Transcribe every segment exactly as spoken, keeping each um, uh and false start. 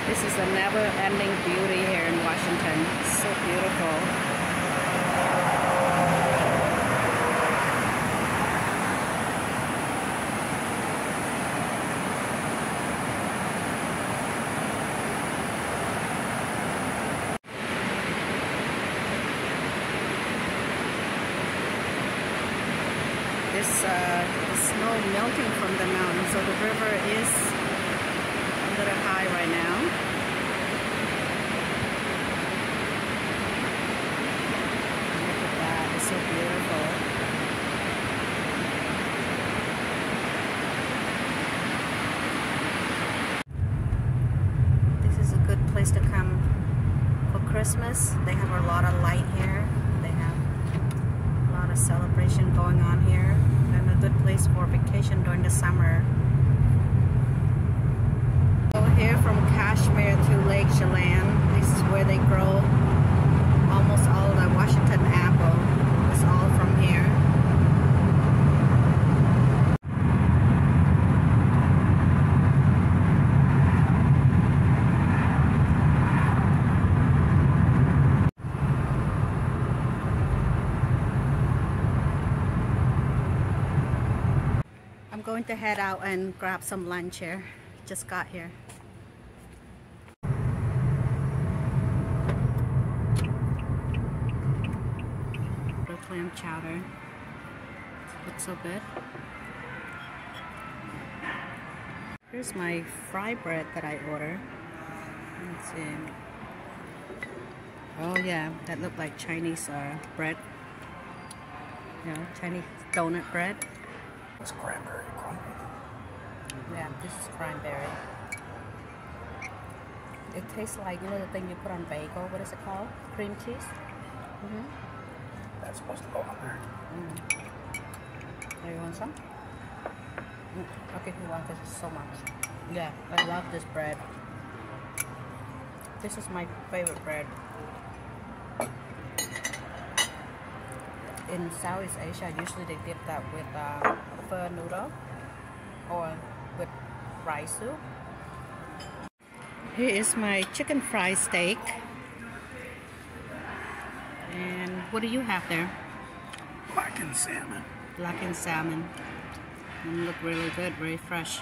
This is a never-ending beauty here in Washington. It's so beautiful. This uh, the snow melting from the mountain, so the river is a little high right now. Look at that, it's so beautiful. This is a good place to come for Christmas. They have a lot of light here. They have a lot of celebration going on here. And a good place for vacation during the summer. So here from Kashmir to Lake Chelan, this is where they grow almost all the Washington apple. It's all from here. I'm going to head out and grab some lunch here. Just got here. The clam chowder. Looks so good. Here's my fry bread that I ordered. Let's see. Oh yeah, that looked like Chinese uh, bread. You know, Chinese donut bread. It's cranberry crumble. Yeah, this is cranberry. It tastes like, you know, the thing you put on bagel. What is it called? Cream cheese? Mm-hmm. That's supposed to go on there. Mm. Do you want some? Mm. Okay, you want this so much. Yeah, I love this bread. This is my favorite bread. In Southeast Asia, usually they dip that with uh, pho noodle or with rice soup. Here is my chicken fried steak. And what do you have there? Blackened salmon. Blackened salmon. And look really good, very fresh.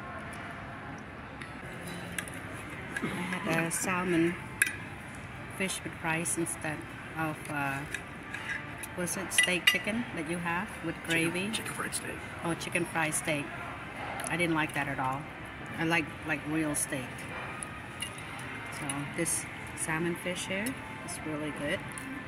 I had a salmon fish with rice instead of uh, was it steak chicken that you have with gravy? Chicken, chicken fried steak. Oh, chicken fried steak. I didn't like that at all. I like like real steak. So this salmon fish here is really good.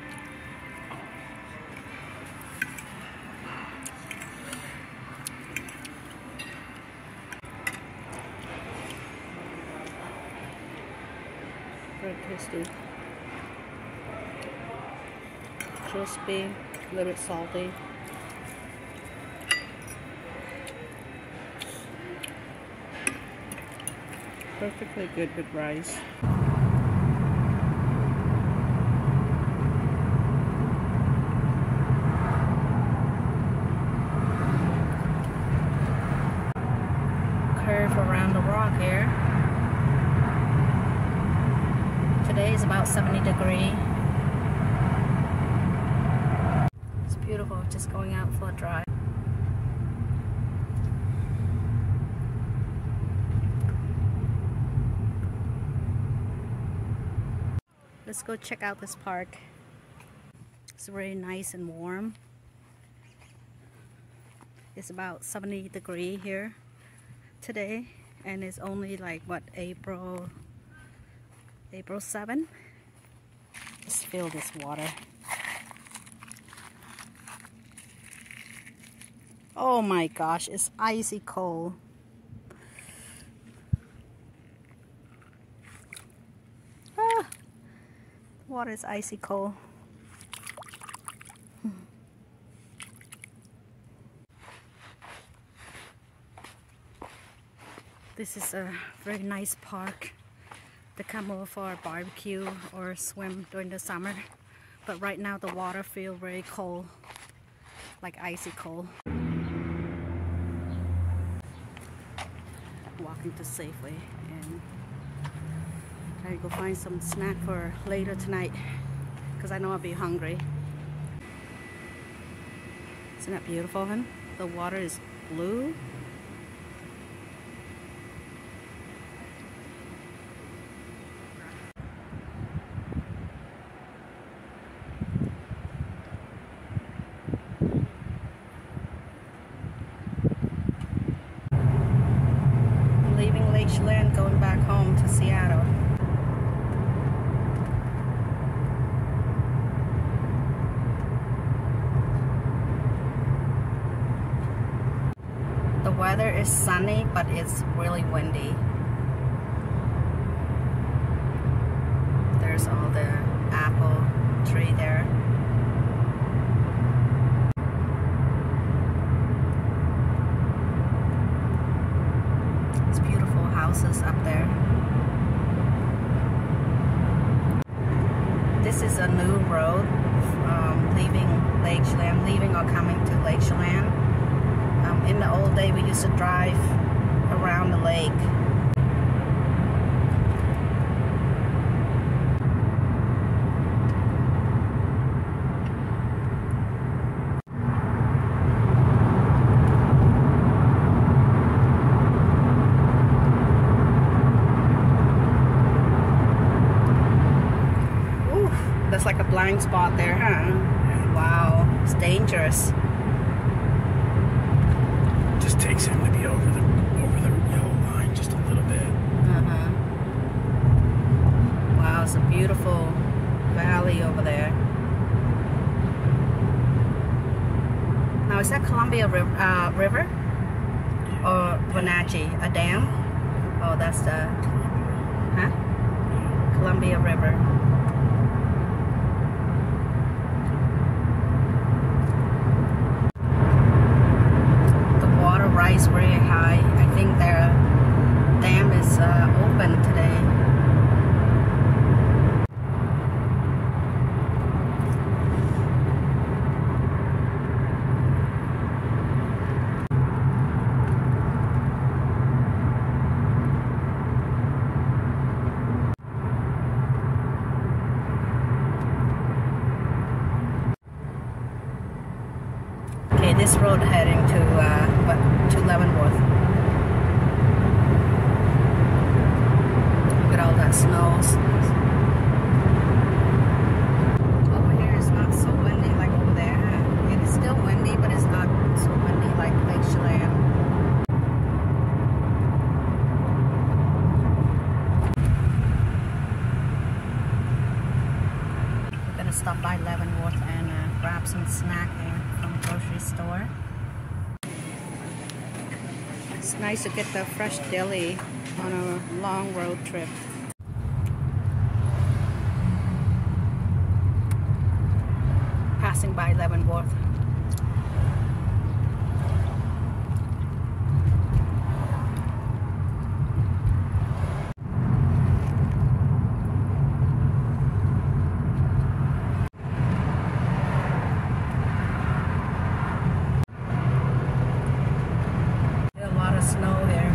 Very tasty. Crispy, a little bit salty. Perfectly good with rice. Curve around the rock here. Today is about seventy degrees. It's beautiful, just going out for a drive. Let's go check out this park. It's very nice and warm. It's about seventy degrees here today, and it's only like what, April April seventh. Just feel this water. Oh my gosh, it's icy cold. Ah, water is icy cold. This is a very nice park to come over for a barbecue or swim during the summer. But right now the water feels very cold, like icy cold. Walking to Safeway and Gotta go find some snack for later tonight because I know I'll be hungry. Isn't that beautiful, hun? The water is blue. I'm leaving Lake Chelan, going back home to Seattle. The weather is sunny, but it's really windy. There's all the apple tree there. It's beautiful houses up there. This is a new road um, leaving Lake Chelan, leaving or coming to Lake Chelan. Um, in the old day, we used to drive around the lake. Ooh, that's like a blind spot there, huh? Wow, it's dangerous. Takes him to be over the over the yellow line just a little bit. Uh-huh. Wow, it's a beautiful valley over there. Now, is that Columbia River, uh, River? Yeah. Or Wenatchee, a dam? Oh, that's the, huh? Columbia River. Rise very high. I think their dam is uh, open today. Okay, this road heading to uh, what? To Leavenworth. Look at all that snow. Over here it's not so windy like over there. It is still windy, but it's not so windy like Lake Chelan. We're gonna stop by Leavenworth and uh, grab some snack here from the grocery store. It's nice to get the fresh deli on a long road trip. Passing by Leavenworth. Snow here.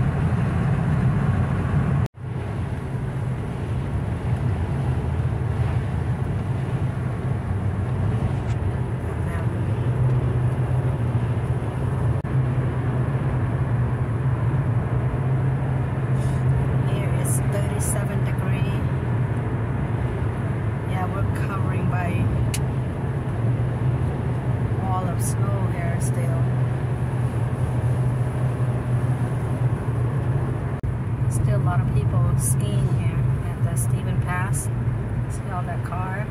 Here is thirty-seven degrees. Yeah, we're covering by wall of snow here still. Still a lot of people skiing here at the Stephen Pass. See all that car?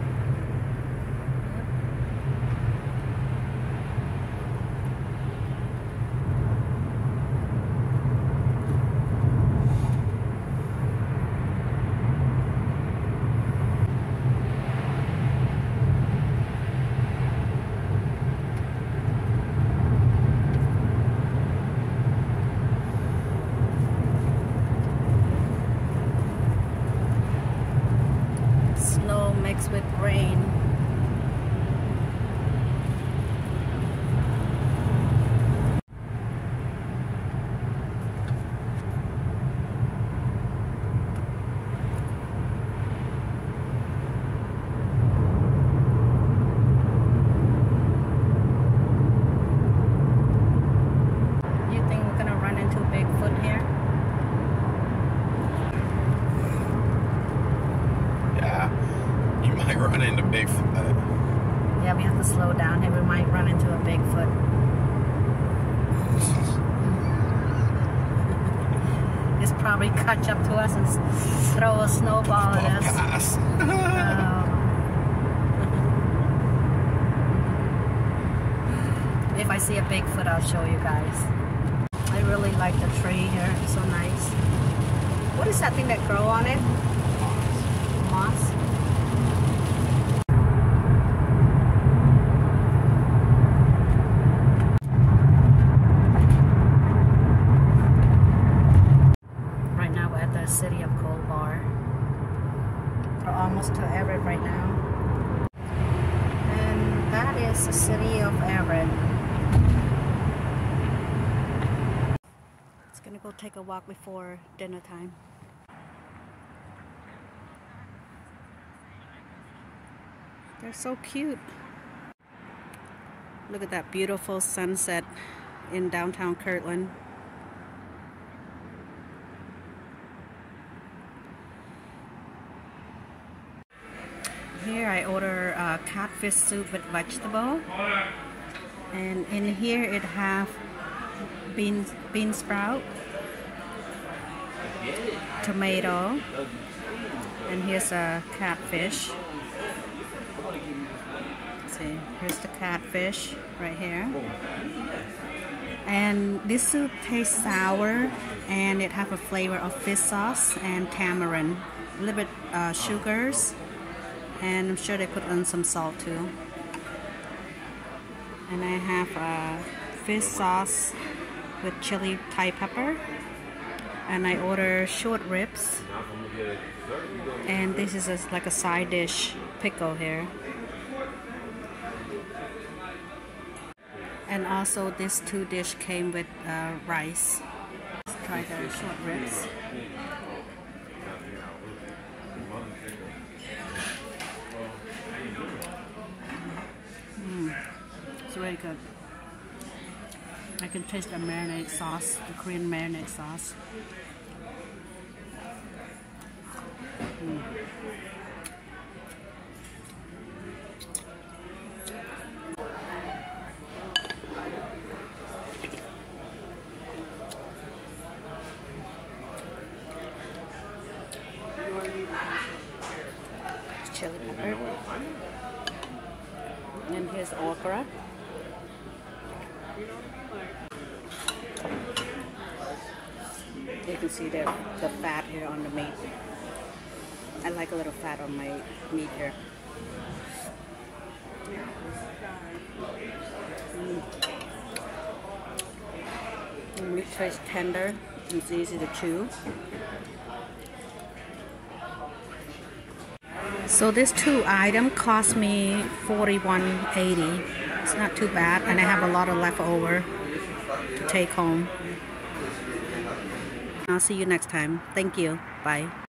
Mixed with rain. run into Bigfoot. Yeah, we have to slow down here. We might run into a Bigfoot. It's probably catch up to us and throw a snowball at us. Pass. If I see a Bigfoot, I'll show you guys. I really like the tree here. It's so nice. What is that thing that grow on it? Moss. Right now we're at the city of Gold Bar. We're almost to Everett right now. And that is the city of Everett. Gonna go take a walk before dinner time. They're so cute. Look at that beautiful sunset in downtown Kirtland. Here I order uh, catfish soup with vegetable, and in here it have bean bean sprout, tomato, and here's a catfish. Let's see, here's the catfish right here. And this soup tastes sour, and it have a flavor of fish sauce and tamarind, a little bit uh, sugars, and I'm sure they put on some salt too. And I have a fish sauce with chili Thai pepper, and I order short ribs, and this is a, like a side dish pickle here, and also this two dish came with uh, rice. Let's try the short ribs. Mm, it's really good. I can taste the marinade sauce, the Korean marinade sauce. Mm. Chili pepper. And here's okra. You can see the, the fat here on the meat. I like a little fat on my meat here. Mm. The meat tastes tender. It's easy to chew. So this two item cost me forty-one eighty. It's not too bad, and I have a lot of leftover to take home. I'll see you next time. Thank you. Bye.